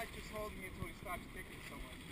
just holding it until he stops kicking so much.